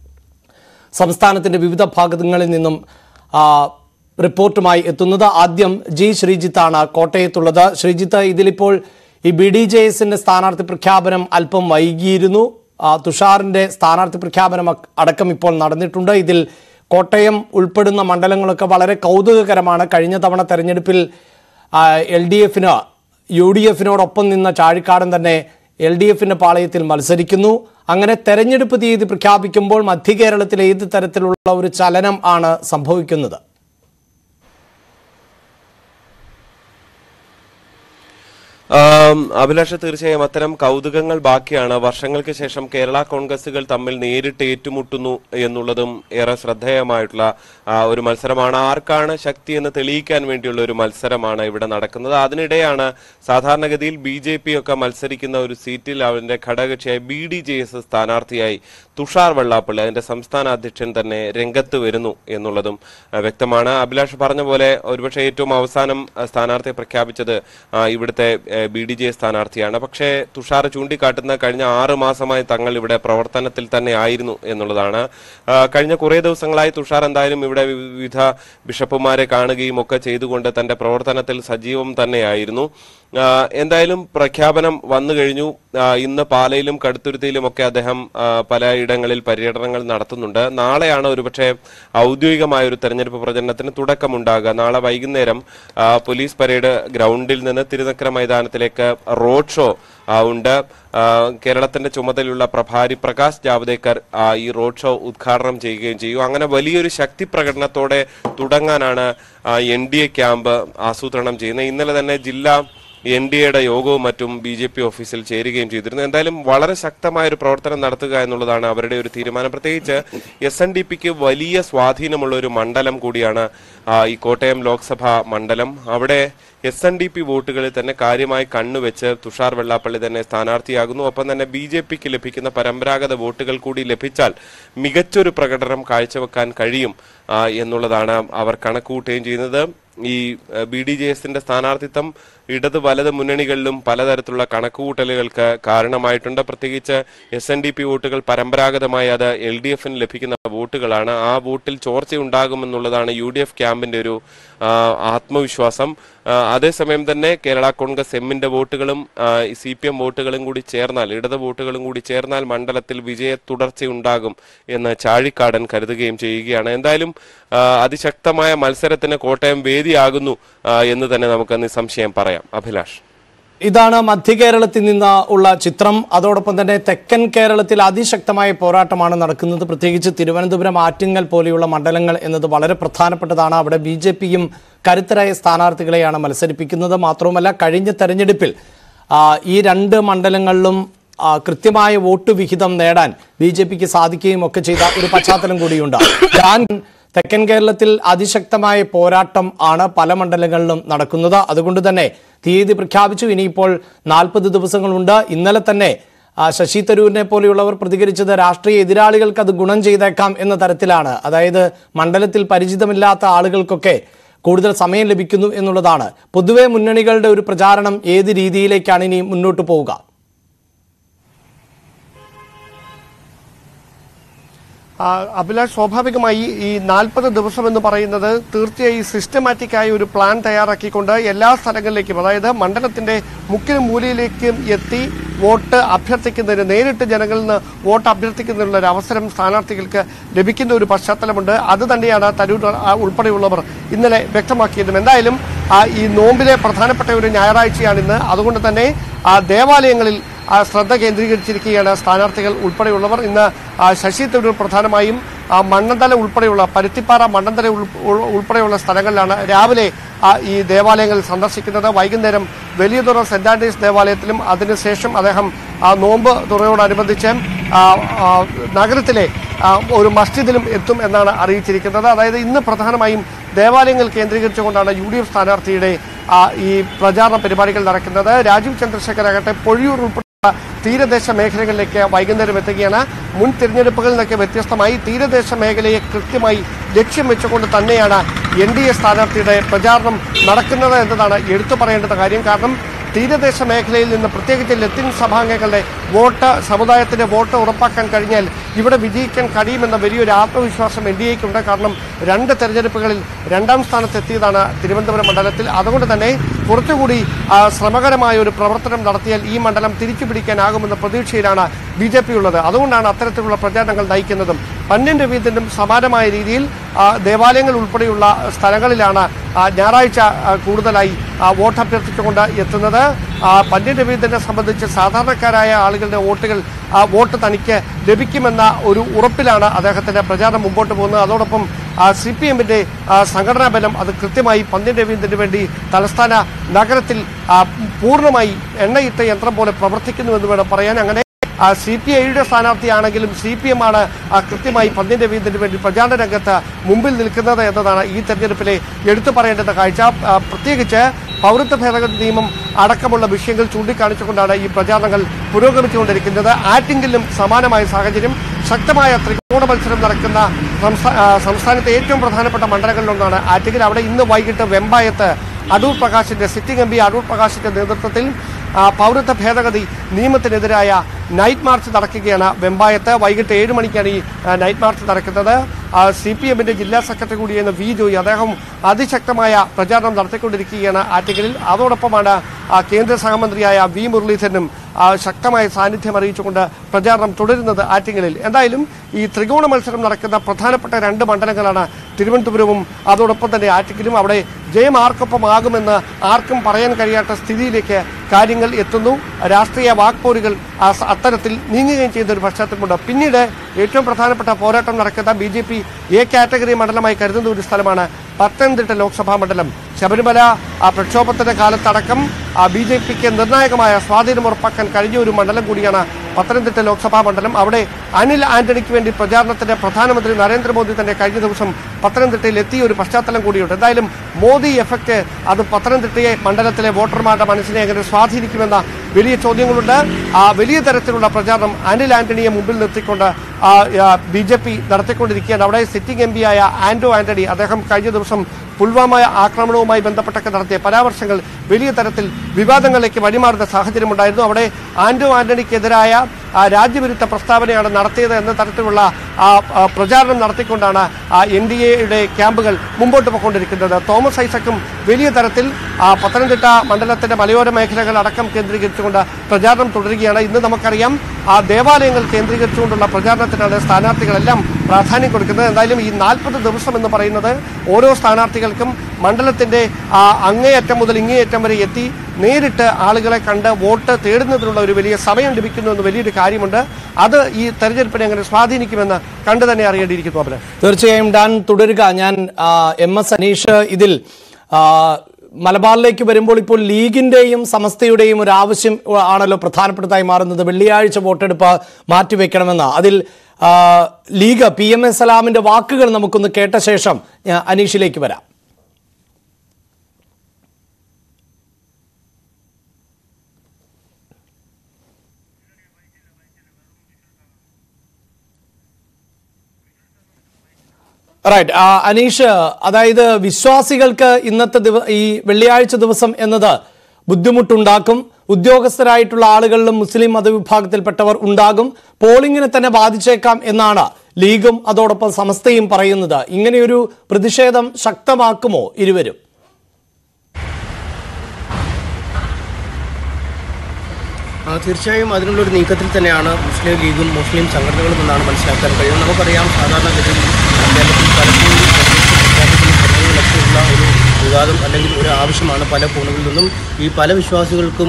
സംസ്ഥാനത്തിന്റെ വിവിധ ഭാഗങ്ങളിൽ നിന്നും റിപ്പോർട്ടുമായി എത്തുന്നത്. ആദ്യം ജി ശ്രീജിത്താണ് കോട്ടയത്തുള്ളത്. ശ്രീജിത്ത്, ഇതിലിപ്പോൾ ഈ ബി ഡി ജെ എസിന്റെ സ്ഥാനാർത്ഥി പ്രഖ്യാപനം അല്പം വൈകിയിരുന്നു. തുഷാറിന്റെ സ്ഥാനാർത്ഥി പ്രഖ്യാപനം അടക്കം ഇപ്പോൾ നടന്നിട്ടുണ്ട്. ഇതിൽ കോട്ടയം ഉൾപ്പെടുന്ന മണ്ഡലങ്ങളൊക്കെ വളരെ കൗതുകകരമാണ്. കഴിഞ്ഞ തവണ തെരഞ്ഞെടുപ്പിൽ എൽ ഡി എഫിന് യു ഡി എഫിനോടൊപ്പം നിന്ന ചാഴിക്കാടൻ തന്നെ എൽ ഡി എഫിന്റെ പാളയത്തിൽ മത്സരിക്കുന്നു. അങ്ങനെ തെരഞ്ഞെടുപ്പ് തീയതി പ്രഖ്യാപിക്കുമ്പോൾ മധ്യ കേരളത്തിൽ ഏത് തരത്തിലുള്ള ഒരു ചലനം ആണ് സംഭവിക്കുന്നത്? അഭിലാഷ, തീർച്ചയായും അത്തരം കൗതുകങ്ങൾ ബാക്കിയാണ്. വർഷങ്ങൾക്ക് ശേഷം കേരള കോൺഗ്രസുകൾ തമ്മിൽ നേരിട്ട് ഏറ്റുമുട്ടുന്നു എന്നുള്ളതും ഏറെ ശ്രദ്ധേയമായിട്ടുള്ള ഒരു മത്സരമാണ്. ആർക്കാണ് ശക്തി എന്ന് തെളിയിക്കാൻ വേണ്ടിയുള്ള ഒരു മത്സരമാണ് ഇവിടെ നടക്കുന്നത്. അതിനിടെയാണ് സാധാരണഗതിയിൽ ബി ജെ പി ഒക്കെ മത്സരിക്കുന്ന ഒരു സീറ്റിൽ അവരുടെ ഘടകകക്ഷിയായി ബി ഡി ജെ എസ് സ്ഥാനാർത്ഥിയായി തുഷാർ വെള്ളാപ്പള്ളി, അതിന്റെ സംസ്ഥാന അധ്യക്ഷൻ തന്നെ രംഗത്ത് വരുന്നു എന്നുള്ളതും വ്യക്തമാണ്. അഭിലാഷ് പറഞ്ഞ പോലെ ഒരുപക്ഷെ ഏറ്റവും അവസാനം സ്ഥാനാർത്ഥിയെ പ്രഖ്യാപിച്ചത് ഇവിടുത്തെ ബി ഡി ജെ സ്ഥാനാർത്ഥിയാണ്. പക്ഷേ തുഷാർ ചൂണ്ടിക്കാട്ടുന്ന കഴിഞ്ഞ ആറ് മാസമായി തങ്ങൾ ഇവിടെ പ്രവർത്തനത്തിൽ തന്നെ ആയിരുന്നു എന്നുള്ളതാണ്. കഴിഞ്ഞ കുറേ ദിവസങ്ങളായി തുഷാർ എന്തായാലും ഇവിടെ വിവിധ ബിഷപ്പുമാരെ കാണുകയും ഒക്കെ ചെയ്തുകൊണ്ട് തന്റെ പ്രവർത്തനത്തിൽ സജീവം തന്നെയായിരുന്നു. എന്തായാലും പ്രഖ്യാപനം വന്നു കഴിഞ്ഞു. ഇന്ന് പാലയിലും കടുത്തുരുത്തിയിലും ഒക്കെ അദ്ദേഹം പലയിടങ്ങളിൽ പര്യടനങ്ങൾ നടത്തുന്നുണ്ട്. നാളെയാണ് ഒരുപക്ഷെ ഔദ്യോഗികമായ ഒരു തെരഞ്ഞെടുപ്പ് പ്രചരണത്തിന് തുടക്കമുണ്ടാകുക. നാളെ വൈകുന്നേരം പോലീസ് പരേഡ് ഗ്രൗണ്ടിൽ നിന്ന് തിരുനക്കര മൈതാനത്തിലേക്ക് റോഡ് ഷോ ഉണ്ട്. കേരളത്തിന്റെ ചുമതലയുള്ള പ്രഭാരി പ്രകാശ് ജാവ്ദേക്കർ ഈ റോഡ് ഷോ ഉദ്ഘാടനം ചെയ്യുകയും ചെയ്യും. അങ്ങനെ വലിയൊരു ശക്തി പ്രകടനത്തോടെ തുടങ്ങാനാണ് എൻ ഡി എ ക്യാമ്പ് ആസൂത്രണം ചെയ്യുന്നത്. ഇന്നലെ തന്നെ ജില്ലാ എൻ ഡി എയുടെ യോഗവും മറ്റും ബി ജെ പി ഓഫീസിൽ ചേരുകയും ചെയ്തിരുന്നു. എന്തായാലും വളരെ ശക്തമായ ഒരു പ്രവർത്തനം നടത്തുക എന്നുള്ളതാണ് അവരുടെ ഒരു തീരുമാനം. പ്രത്യേകിച്ച് എസ് എൻ ഡി പിക്ക് വലിയ സ്വാധീനമുള്ള ഒരു മണ്ഡലം കൂടിയാണ് ഈ കോട്ടയം ലോക്സഭാ മണ്ഡലം. അവിടെ എസ് എൻ ഡി പി വോട്ടുകളിൽ തന്നെ കാര്യമായി കണ്ണുവെച്ച് തുഷാർ വെള്ളാപ്പള്ളി തന്നെ സ്ഥാനാർത്ഥിയാകുന്നു. ഒപ്പം തന്നെ ബി ജെ പിക്ക് ലഭിക്കുന്ന പരമ്പരാഗത വോട്ടുകൾ കൂടി ലഭിച്ചാൽ മികച്ചൊരു പ്രകടനം കാഴ്ചവെക്കാൻ കഴിയും എന്നുള്ളതാണ് അവർ കണക്കുകൂട്ടുകയും ചെയ്യുന്നത്. ഈ ബി ഡി ജെ എസിന്റെ സ്ഥാനാർത്ഥിത്വം ഇടത് വലത് മുന്നണികളിലും പലതരത്തിലുള്ള കണക്കുകൂട്ടലുകൾക്ക് കാരണമായിട്ടുണ്ട്. പ്രത്യേകിച്ച് എസ് എൻ ഡി പി വോട്ടുകൾ പരമ്പരാഗതമായി അത് എൽ ഡി എഫിന് ലഭിക്കുന്ന വോട്ടുകളാണ്. ആ വോട്ടിൽ ചോർച്ചയുണ്ടാകുമെന്നുള്ളതാണ് യു ഡി എഫ് ക്യാമ്പിന്റെ ഒരു ആത്മവിശ്വാസം. അതേസമയം തന്നെ കേരള കോൺഗ്രസ് എമ്മിന്റെ വോട്ടുകളും സി പി എം വോട്ടുകളും കൂടി ചേർന്നാൽ, ഇടത് വോട്ടുകളും കൂടി ചേർന്നാൽ മണ്ഡലത്തിൽ വിജയ തുടർച്ചയുണ്ടാകും എന്ന് ചാഴിക്കാടൻ കരുതുകയും ചെയ്യുകയാണ്. എന്തായാലും അതിശക്തമായ മത്സരത്തിന് കോട്ടയം വേദിയാകുന്നു എന്ന് തന്നെ നമുക്ക് നിസ്സംശയം പറയാം. അഭിലാഷ്, ഇതാണ് മധ്യ കേരളത്തിൽ നിന്ന് ഉള്ള ചിത്രം. അതോടൊപ്പം തന്നെ തെക്കൻ കേരളത്തിൽ അതിശക്തമായ പോരാട്ടമാണ് നടക്കുന്നത്. പ്രത്യേകിച്ച് തിരുവനന്തപുരം, ആറ്റിങ്ങൽ പോലെയുള്ള മണ്ഡലങ്ങൾ എന്നത് വളരെ പ്രധാനപ്പെട്ടതാണ്. അവിടെ ബി ജെ പിയും കരുത്തരായ സ്ഥാനാർത്ഥികളെയാണ് മത്സരിപ്പിക്കുന്നത്. മാത്രവുമല്ല, കഴിഞ്ഞ തെരഞ്ഞെടുപ്പിൽ ഈ രണ്ട് മണ്ഡലങ്ങളിലും കൃത്യമായ വോട്ട് വിഹിതം നേടാൻ ബി ജെ പിക്ക് സാധിക്കുകയും ഒക്കെ ചെയ്ത ഒരു പശ്ചാത്തലം കൂടിയുണ്ട്. ഞാൻ തെക്കൻ കേരളത്തിൽ അതിശക്തമായ പോരാട്ടം ആണ് പല മണ്ഡലങ്ങളിലും നടക്കുന്നത്. അതുകൊണ്ട് തന്നെ തീയതി പ്രഖ്യാപിച്ചു. ഇനിയിപ്പോൾ നാൽപ്പത് ദിവസങ്ങളുണ്ട്. ഇന്നലെ തന്നെ ശശി തരൂരിനെ പോലെയുള്ളവർ പ്രതികരിച്ചത് രാഷ്ട്രീയ എതിരാളികൾക്ക് അത് ഗുണം ചെയ്തേക്കാം എന്ന തരത്തിലാണ്. അതായത് മണ്ഡലത്തിൽ പരിചിതമില്ലാത്ത ആളുകൾക്കൊക്കെ കൂടുതൽ സമയം ലഭിക്കുന്നു എന്നുള്ളതാണ്. പൊതുവെ മുന്നണികളുടെ ഒരു പ്രചാരണം ഏത് രീതിയിലേക്കാണ് ഇനി മുന്നോട്ട് പോവുക? അഭിലാഷ്, സ്വാഭാവികമായി ഈ നാൽപ്പത് ദിവസം എന്ന് പറയുന്നത് തീർച്ചയായും സിസ്റ്റമാറ്റിക്കായി ഒരു പ്ലാൻ തയ്യാറാക്കിക്കൊണ്ട് എല്ലാ സ്ഥലങ്ങളിലേക്കും, അതായത് മണ്ഡലത്തിന്റെ മുക്കിലും മൂലയിലേക്കും എത്തി വോട്ട് അഭ്യർത്ഥിക്കുന്നതിന്, നേരിട്ട് ജനങ്ങളിൽ നിന്ന് വോട്ട് അഭ്യർത്ഥിക്കുന്നതിനുള്ള ഒരു അവസരം സ്ഥാനാർത്ഥികൾക്ക് ലഭിക്കുന്ന ഒരു പശ്ചാത്തലമുണ്ട്. അത് തന്നെയാണ് തരൂർ ഉൾപ്പെടെയുള്ളവർ ഇന്നലെ വ്യക്തമാക്കിയതും. എന്തായാലും ഈ നോമ്പിലെ പ്രധാനപ്പെട്ട ഒരു ഞായറാഴ്ചയാണിന്ന്. അതുകൊണ്ട് തന്നെ ദേവാലയങ്ങളിൽ ശ്രദ്ധ കേന്ദ്രീകരിച്ചിരിക്കുകയാണ് സ്ഥാനാർത്ഥികൾ ഉൾപ്പെടെയുള്ളവർ. ഇന്ന് ശശി തരൂർ പ്രധാനമായും മണ്ണന്തല ഉൾപ്പെടെയുള്ള പരുത്തിപ്പാറ, മണ്ണന്തല ഉൾപ്പെടെയുള്ള സ്ഥലങ്ങളിലാണ് രാവിലെ ഈ ദേവാലയങ്ങൾ സന്ദർശിക്കുന്നത്. വൈകുന്നേരം വലിയതുറ സെന്റ് ആന്റണീസ് ദേവാലയത്തിലും അതിനുശേഷം അദ്ദേഹം നോമ്പ് തുറയോടനുബന്ധിച്ച് നഗരത്തിലെ ഒരു മസ്ജിദിലും എത്തും എന്നാണ് അറിയിച്ചിരിക്കുന്നത്. അതായത് ഇന്ന് പ്രധാനമായും ദേവാലയങ്ങൾ കേന്ദ്രീകരിച്ചുകൊണ്ടാണ് യു ഡി എഫ് സ്ഥാനാർത്ഥിയുടെ ഈ പ്രചാരണ പരിപാടികൾ നടക്കുന്നത്. രാജീവ് ചന്ദ്രശേഖർ ആകട്ടെ പൊഴിയൂർ ഉൾപ്പെടെ തീരദേശ മേഖലകളിലേക്ക് വൈകുന്നേരം എത്തുകയാണ്. മുൻ തിരഞ്ഞെടുപ്പുകളിൽ നിന്നൊക്കെ വ്യത്യസ്തമായി തീരദേശ മേഖലയെ കൃത്യമായി ലക്ഷ്യം വെച്ചുകൊണ്ട് തന്നെയാണ് എൻ ഡി എ സ്ഥാനാർത്ഥിയുടെ പ്രചാരണം നടക്കുന്നത് എന്നതാണ് എടുത്തു പറയേണ്ട കാര്യം. കാരണം തീരദേശ മേഖലയിൽ നിന്ന് പ്രത്യേകിച്ച് ലത്തീൻ സഭാംഗങ്ങളുടെ വോട്ട്, സമുദായത്തിന്റെ വോട്ട് ഉറപ്പാക്കാൻ കഴിഞ്ഞാൽ ഇവിടെ വിജയിക്കാൻ കഴിയുമെന്ന വലിയൊരു ആത്മവിശ്വാസം എൻ ഡി എക്കുണ്ട്. കാരണം രണ്ട് തെരഞ്ഞെടുപ്പുകളിൽ രണ്ടാം സ്ഥാനത്തെത്തിയതാണ് തിരുവനന്തപുരം മണ്ഡലത്തിൽ. അതുകൊണ്ട് തന്നെ കുറച്ചുകൂടി ശ്രമകരമായ ഒരു പ്രവർത്തനം നടത്തിയാൽ ഈ മണ്ഡലം തിരിച്ചു പിടിക്കാനാകുമെന്ന പ്രതീക്ഷയിലാണ് ബി ജെ പി ഉള്ളത്. അതുകൊണ്ടാണ് അത്തരത്തിലുള്ള പ്രചാരണങ്ങൾ നയിക്കുന്നതും. പന്ന്യൻ രവീന്ദ്രനും സമാനമായ രീതിയിൽ ദേവാലയങ്ങൾ ഉൾപ്പെടെയുള്ള സ്ഥലങ്ങളിലാണ് ഞായറാഴ്ച കൂടുതലായി വോട്ട് അഭ്യർത്ഥിച്ചുകൊണ്ട് എത്തുന്നത്. പന്ന്യൻ രവീന്ദ്രനെ സംബന്ധിച്ച് സാധാരണക്കാരായ ആളുകളുടെ വോട്ടുകൾ വോട്ട് തനിക്ക് ലഭിക്കുമെന്ന ഒരു ഉറപ്പിലാണ് അദ്ദേഹത്തിന്റെ പ്രചാരണം മുമ്പോട്ട് പോകുന്നത്. അതോടൊപ്പം സി പി എമ്മിന്റെ സംഘടനാ ബലം അത് കൃത്യമായി പന്ന്യൻ രവീന്ദ്രന് വേണ്ടി തലസ്ഥാന നഗരത്തിൽ പൂർണ്ണമായി എണ്ണയിട്ട യന്ത്രം പോലെ പ്രവർത്തിക്കുന്നുവെന്ന് വേണം പറയാൻ. അങ്ങനെ സി പി ഐയുടെ സ്ഥാനാർത്ഥിയാണെങ്കിലും സി പി എം ആണ് കൃത്യമായി പന്ന്യൻ രവീന്ദ്രന് വേണ്ടി പ്രചാരണ രംഗത്ത് മുമ്പിൽ നിൽക്കുന്നത് എന്നതാണ് ഈ തെരഞ്ഞെടുപ്പിലെ എടുത്തു പറയേണ്ടുന്ന കാഴ്ച. പ്രത്യേകിച്ച് പൗരത്വ ഭേദഗതി നിയമം അടക്കമുള്ള വിഷയങ്ങൾ ചൂണ്ടിക്കാണിച്ചുകൊണ്ടാണ് ഈ പ്രചാരണങ്ങൾ പുരോഗമിച്ചുകൊണ്ടിരിക്കുന്നത്. ആറ്റിങ്ങലിലും സമാനമായ സാഹചര്യം. ശക്തമായ ത്രികോണ മത്സരം നടക്കുന്ന സംസ്ഥാനത്തെ ഏറ്റവും പ്രധാനപ്പെട്ട മണ്ഡലങ്ങളിലൊന്നാണ് ആറ്റിങ്ങൽ. അവിടെ ഇന്ന് വൈകിട്ട് വെമ്പായത്ത് അടൂർ പ്രകാശിന്റെ സിറ്റിംഗ് എം പി അടൂർ പ്രകാശിന്റെ നേതൃത്വത്തിൽ പൗരത്വ ഭേദഗതി നിയമത്തിനെതിരായ നൈറ്റ് മാർച്ച് നടക്കുകയാണ്. വെമ്പായത്ത് വൈകിട്ട് ഏഴ് മണിക്കാണ് ഈ നൈറ്റ് മാർച്ച് നടക്കുന്നത്. സി പി എമ്മിന്റെ ജില്ലാ സെക്രട്ടറി കൂടിയായിരുന്ന വി ജോയി അദ്ദേഹം അതിശക്തമായ പ്രചാരണം നടത്തിക്കൊണ്ടിരിക്കുകയാണ് ആറ്റിങ്ങലിൽ. അതോടൊപ്പമാണ് കേന്ദ്ര സഹമന്ത്രിയായ വി മുരളീധരനും ശക്തമായ സാന്നിധ്യം അറിയിച്ചുകൊണ്ട് പ്രചാരണം തുടരുന്നത് ആറ്റിങ്ങലിൽ. എന്തായാലും ഈ ത്രികോണ മത്സരം നടക്കുന്ന പ്രധാനപ്പെട്ട രണ്ട് മണ്ഡലങ്ങളാണ് തിരുവനന്തപുരവും അതോടൊപ്പം തന്നെ ആറ്റിങ്ങലും. അവിടെ ജയം ആർക്കൊപ്പമാകുമെന്ന് ആർക്കും പറയാൻ കഴിയാത്ത സ്ഥിതിയിലേക്ക് കാര്യങ്ങൾ എത്തുന്നു. രാഷ്ട്രീയ വാക്പോരുകൾ അത്തരത്തിൽ നീങ്ങുകയും ചെയ്യുന്ന ഒരു പശ്ചാത്തലമുണ്ട്. പിന്നീട് ഏറ്റവും പ്രധാനപ്പെട്ട പോരാട്ടം നടക്കുന്ന B J P A category മണ്ഡലമായി കരുതുന്ന ഒരു സ്ഥലമാണ് പത്തനംതിട്ട ലോക്സഭാ മണ്ഡലം. ശബരിമല ആ പ്രക്ഷോഭത്തിന്റെ കാലത്തടക്കം ബി ജെ പിക്ക് നിർണായകമായ സ്വാധീനം ഉറപ്പാക്കാൻ കഴിഞ്ഞ ഒരു മണ്ഡലം കൂടിയാണ് പത്തനംതിട്ട ലോക്സഭാ മണ്ഡലം. അവിടെ അനിൽ ആന്റണിക്ക് വേണ്ടി പ്രചാരണത്തിന് പ്രധാനമന്ത്രി നരേന്ദ്രമോദി തന്നെ കഴിഞ്ഞ ദിവസം പത്തനംതിട്ടയിൽ എത്തിയ ഒരു പശ്ചാത്തലം കൂടിയുണ്ട്. എന്തായാലും മോദി എഫക്റ്റ് അത് പത്തനംതിട്ടയെ മണ്ഡലത്തിലെ വോട്ടർമാരുടെ മനസ്സിനെ എങ്ങനെ സ്വാധീനിക്കുമെന്ന വലിയ ചോദ്യങ്ങളുണ്ട്. ആ വലിയ തരത്തിലുള്ള പ്രചാരണം അനിൽ ആന്റണിയെ മുമ്പിൽ നിർത്തിക്കൊണ്ട് ബി ജെ പി നടത്തിക്കൊണ്ടിരിക്കുകയാണ്. അവിടെ സിറ്റിംഗ് എം പി ആയ ആന്റോ ആന്റണി അദ്ദേഹം കഴിഞ്ഞ ദിവസം പുൽവാമ ആക്രമണവുമായി ബന്ധപ്പെട്ടൊക്കെ നടത്തിയ പരാമർശങ്ങൾ വലിയ തരത്തിൽ വിവാദങ്ങളിലേക്ക് വഴിമാറുന്ന സാഹചര്യമുണ്ടായിരുന്നു. അവിടെ ആന്റോ ആന്റണിക്കെതിരായ രാജ്യവിരുദ്ധ പ്രസ്താവനയാണ് നടത്തിയത് എന്ന തരത്തിലുള്ള പ്രചാരണം നടത്തിക്കൊണ്ടാണ് എൻ ഡി എയുടെ ക്യാമ്പുകൾ മുമ്പോട്ട് പോയിക്കൊണ്ടിരിക്കുന്നത്. തോമസ് ഐസക്കും വലിയ തരത്തിൽ പത്തനംതിട്ട മണ്ഡലത്തിന്റെ മലയോര മേഖലകൾ അടക്കം കേന്ദ്രീകരിച്ചുകൊണ്ട് പ്രചാരണം തുടരുകയാണ്. ഇന്ന് നമുക്കറിയാം ആ ദേവാലയങ്ങൾ കേന്ദ്രീകരിച്ചുകൊണ്ടുള്ള പ്രചാരണത്തിനാണ് സ്ഥാനാർത്ഥികളെല്ലാം പ്രാധാന്യം കൊടുക്കുന്നത്. എന്തായാലും ഈ നാൽപ്പത് ദിവസം എന്ന് പറയുന്നത് ഓരോ സ്ഥാനാർത്ഥികൾക്കും മണ്ഡലത്തിന്റെ അങ്ങേയറ്റം മുതൽ ഇങ്ങേയറ്റം വരെ എത്തി നേരിട്ട് ആളുകളെ കണ്ട് വോട്ട് തേടുന്നതിനുള്ള ഒരു വലിയ സമയം ലഭിക്കുന്നു എന്ന് വലിയൊരു കാര്യമുണ്ട്. അത് ഈ തെരഞ്ഞെടുപ്പിനെ എങ്ങനെ സ്വാധീനിക്കുമെന്ന് കണ്ടു തന്നെ അറിയേണ്ടിയിരിക്കുന്നു. അഭിലാഷ്, തീർച്ചയായും ഡാൻ തുടരുക. ഞാൻ എം എസ് അനീഷ് ഇതിൽ മലബാറിലേക്ക് വരുമ്പോൾ ഇപ്പോൾ ലീഗിന്റെയും സമസ്തയുടെയും ഒരു ആവശ്യം ആണല്ലോ പ്രധാനപ്പെട്ടതായി മാറുന്നത്. വെള്ളിയാഴ്ച വോട്ടെടുപ്പ് മാറ്റിവെക്കണമെന്ന്. അതിൽ ലീഗ് പി എം എ സലാമിന്റെ വാക്കുകൾ നമുക്കൊന്ന് കേട്ട ശേഷം അനീഷിലേക്ക് വരാം. റൈറ്റ് അനീഷ്, അതായത് വിശ്വാസികൾക്ക് ഇന്നത്തെ ഈ വെള്ളിയാഴ്ച ദിവസം എന്നത് ബുദ്ധിമുട്ടുണ്ടാക്കും. ഉദ്യോഗസ്ഥരായിട്ടുള്ള ആളുകളിലും മുസ്ലിം മതവിഭാഗത്തിൽപ്പെട്ടവർ ഉണ്ടാകും. പോളിംഗിനെ തന്നെ ബാധിച്ചേക്കാം എന്നാണ് ലീഗും അതോടൊപ്പം സമസ്തയും പറയുന്നത്. ഇങ്ങനെയൊരു പ്രതിഷേധം ശക്തമാക്കുമോ ഇരുവരും? തീർച്ചയായും അതിനുള്ളൊരു നീക്കത്തിൽ തന്നെയാണ് മുസ്ലിം ലീഗും മുസ്ലിം സംഘടനകളും എന്നാണ് മനസ്സിലാക്കാൻ കഴിയുന്നത്. നമുക്കറിയാം സാധാരണഗതിയിൽ കേരളത്തിൽ പലപ്പോഴും ലക്ഷ്യമുള്ള ഒരു വിവാദം അല്ലെങ്കിൽ ഒരു ആവശ്യമാണ് പല കോണുകളിൽ നിന്നും. ഈ പല വിശ്വാസികൾക്കും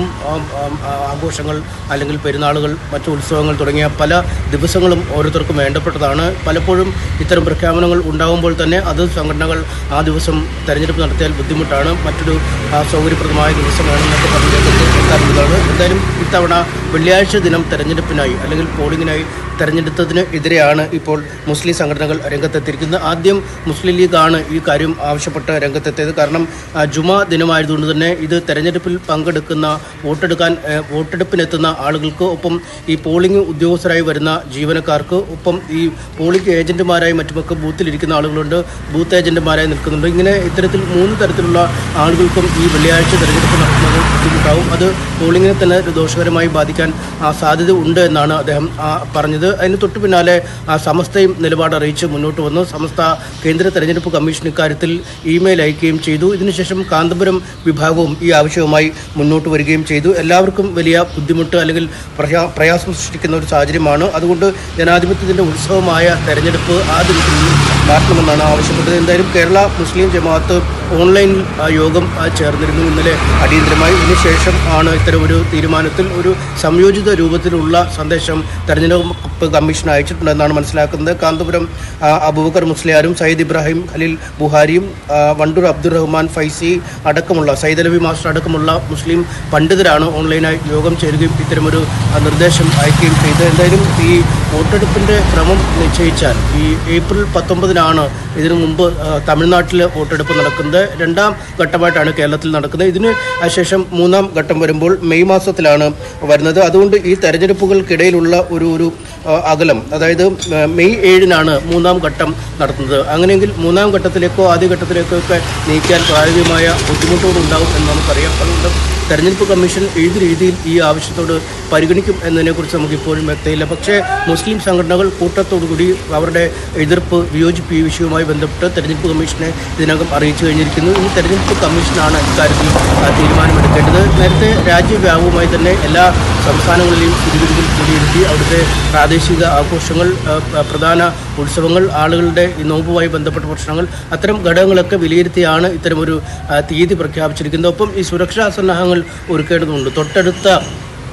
ആഘോഷങ്ങൾ അല്ലെങ്കിൽ പെരുന്നാളുകൾ, മറ്റു ഉത്സവങ്ങൾ തുടങ്ങിയ പല ദിവസങ്ങളും ഓരോരുത്തർക്കും വേണ്ടപ്പെട്ടതാണ്. പലപ്പോഴും ഇത്തരം പ്രഖ്യാപനങ്ങൾ ഉണ്ടാകുമ്പോൾ തന്നെ അത് സംഘടനകൾ ആ ദിവസം തെരഞ്ഞെടുപ്പ് നടത്തിയാൽ ബുദ്ധിമുട്ടാണ്, മറ്റൊരു സൗകര്യപ്രദമായ ദിവസം വേണമെന്നൊക്കെ പറഞ്ഞതാണ്. എന്തായാലും ഇത്തവണ വെള്ളിയാഴ്ച ദിനം തെരഞ്ഞെടുപ്പിനായി അല്ലെങ്കിൽ പോളിംഗിനായി തെരഞ്ഞെടുത്തതിന് എതിരെയാണ് ഇപ്പോൾ മുസ്ലിം സംഘടനകൾ രംഗത്തെത്തിയിരിക്കുന്നത്. ആദ്യം മുസ്ലിം ലീഗാണ് ഈ കാര്യം ആവശ്യപ്പെട്ട് രംഗത്തെത്തിയത്. കാരണം ജുമാ ദിനമായതുകൊണ്ട് തന്നെ ഇത് തെരഞ്ഞെടുപ്പിൽ പങ്കെടുക്കുന്ന വോട്ടെടുക്കാൻ വോട്ടെടുപ്പിനെത്തുന്ന ആളുകൾക്ക് ഒപ്പം ഈ പോളിംഗ് ഉദ്യോഗസ്ഥരായി വരുന്ന ജീവനക്കാർക്ക് ഒപ്പം ഈ പോളിംഗ് ഏജന്റുമാരായി മറ്റുമൊക്കെ ബൂത്തിലിരിക്കുന്ന ആളുകളുണ്ട്, ബൂത്ത് ഏജന്റുമാരായി നിൽക്കുന്നുണ്ട്. ഇങ്ങനെ ഇത്തരത്തിൽ മൂന്ന് തരത്തിലുള്ള ആളുകൾക്കും ഈ വെള്ളിയാഴ്ച തെരഞ്ഞെടുപ്പ് നടത്തുന്നത് ബുദ്ധിമുട്ടാവും. അത് പോളിംഗിനെ തന്നെ ദോഷകരമായി ബാധിക്കാൻ സാധ്യത ഉണ്ട് എന്നാണ് അദ്ദേഹം പറഞ്ഞത്. അതിന് തൊട്ടു പിന്നാലെ സമസ്തയും നിലപാട് അറിയിച്ച് മുന്നോട്ട് വന്നു. സമസ്ത കേന്ദ്ര തെരഞ്ഞെടുപ്പ് കമ്മീഷൻ ഇക്കാര്യത്തിൽ ഇമെയിൽ അയക്കുകയും ചെയ്തു. ഇതിനുശേഷം കാന്തപുരം വിഭാഗവും ഈ ആവശ്യവുമായി മുന്നോട്ട് വരികയും ചെയ്തു. എല്ലാവർക്കും വലിയ ബുദ്ധിമുട്ട് അല്ലെങ്കിൽ പ്രയാസം സൃഷ്ടിക്കുന്ന ഒരു സാഹചര്യമാണ്. അതുകൊണ്ട് ജനാധിപത്യത്തിൻ്റെ ഉത്സവമായ തെരഞ്ഞെടുപ്പ് ആ ദിവസം മാറ്റണമെന്നാണ് ആവശ്യപ്പെട്ടത്. എന്തായാലും കേരള മുസ്ലിം ജമാഅത്ത് ഓൺലൈൻ യോഗം ചേർന്നിരുന്നു ഇന്നലെ അടിയന്തരമായി. ഇതിനുശേഷം ആണ് ഇത്തരമൊരു തീരുമാനത്തിൽ ഒരു സംയോജിത രൂപത്തിലുള്ള സന്ദേശം തെരഞ്ഞെടുപ്പ് കമ്മീഷൻ അയച്ചിട്ടുണ്ടെന്നാണ് മനസ്സിലാക്കുന്നത്. കാന്തപുരം അബൂബക്കർ മുസ്ലിയാരും സയ്യിദ് ഇബ്രാഹിം ഖലീൽ ബുഹാരിയും വണ്ടൂർ അബ്ദുറഹ്മാൻ ഫൈസി അടക്കമുള്ള സയ്യിദ് അലവി മാസ്റ്റർ അടക്കമുള്ള മുസ്ലിം പണ്ഡിതരാണ് ഓൺലൈനായി യോഗം ചേരുകയും ഇത്തരമൊരു നിർദ്ദേശം അയക്കുകയും ചെയ്തത്. എന്തായാലും ഈ വോട്ടെടുപ്പിൻ്റെ ക്രമം നിശ്ചയിച്ചാൽ ഈ ഏപ്രിൽ പത്തൊമ്പതിനാണ് ഇതിനു മുമ്പ് തമിഴ്നാട്ടിൽ വോട്ടെടുപ്പ് നടക്കുന്നത്. രണ്ടാം ഘട്ടമായിട്ടാണ് കേരളത്തിൽ നടക്കുന്നത്. ഇതിന് ശേഷം മൂന്നാം ഘട്ടം വരുമ്പോൾ മെയ് മാസത്തിലാണ് വരുന്നത്. അതുകൊണ്ട് ഈ തെരഞ്ഞെടുപ്പുകൾക്കിടയിലുള്ള ഒരു ഒരു അകലം, അതായത് മെയ് ഏഴിനാണ് മൂന്നാം ഘട്ടം നടത്തുന്നത്. അങ്ങനെയെങ്കിൽ മൂന്നാം ഘട്ടത്തിലേക്കോ ആദ്യ ഘട്ടത്തിലേക്കോ ഒക്കെ നീക്കാൻ പ്രായോഗികമായ ബുദ്ധിമുട്ടുകളുണ്ടാകും എന്ന് നമുക്കറിയാം. അതുകൊണ്ട് തെരഞ്ഞെടുപ്പ് കമ്മീഷൻ ഏത് രീതിയിൽ ഈ ആവശ്യത്തോട് പരിഗണിക്കും എന്നതിനെക്കുറിച്ച് നമുക്കിപ്പോഴും വ്യക്തമില്ല. പക്ഷേ മുസ്ലിം സംഘടനകൾ കൂട്ടത്തോടുകൂടി അവരുടെ എതിർപ്പ് വിയോജിപ്പ് ഈ വിഷയവുമായി ബന്ധപ്പെട്ട് തെരഞ്ഞെടുപ്പ് കമ്മീഷനെ ഇതിനകം അറിയിച്ചു കഴിഞ്ഞിരിക്കുന്നു. ഈ തെരഞ്ഞെടുപ്പ് കമ്മീഷനാണ് ഇക്കാര്യത്തിൽ തീരുമാനമെടുക്കേണ്ടത്. നേരത്തെ രാജ്യവ്യാപകമായി തന്നെ എല്ലാ സംസ്ഥാനങ്ങളിലെയും സ്ഥിതിഗതികൾ വിലയിരുത്തി അവിടുത്തെ പ്രാദേശിക ആഘോഷങ്ങൾ, പ്രധാന ഉത്സവങ്ങൾ, ആളുകളുടെ ഈ നോമ്പുമായി ബന്ധപ്പെട്ട പ്രശ്നങ്ങൾ, അത്തരം ഘടകങ്ങളൊക്കെ വിലയിരുത്തിയാണ് ഇത്തരമൊരു തീയതി പ്രഖ്യാപിച്ചിരിക്കുന്നത്. ഒപ്പം ഈ സുരക്ഷാ സന്നാഹങ്ങൾ ഒരുക്കേണ്ടതുണ്ട്. തൊട്ടടുത്ത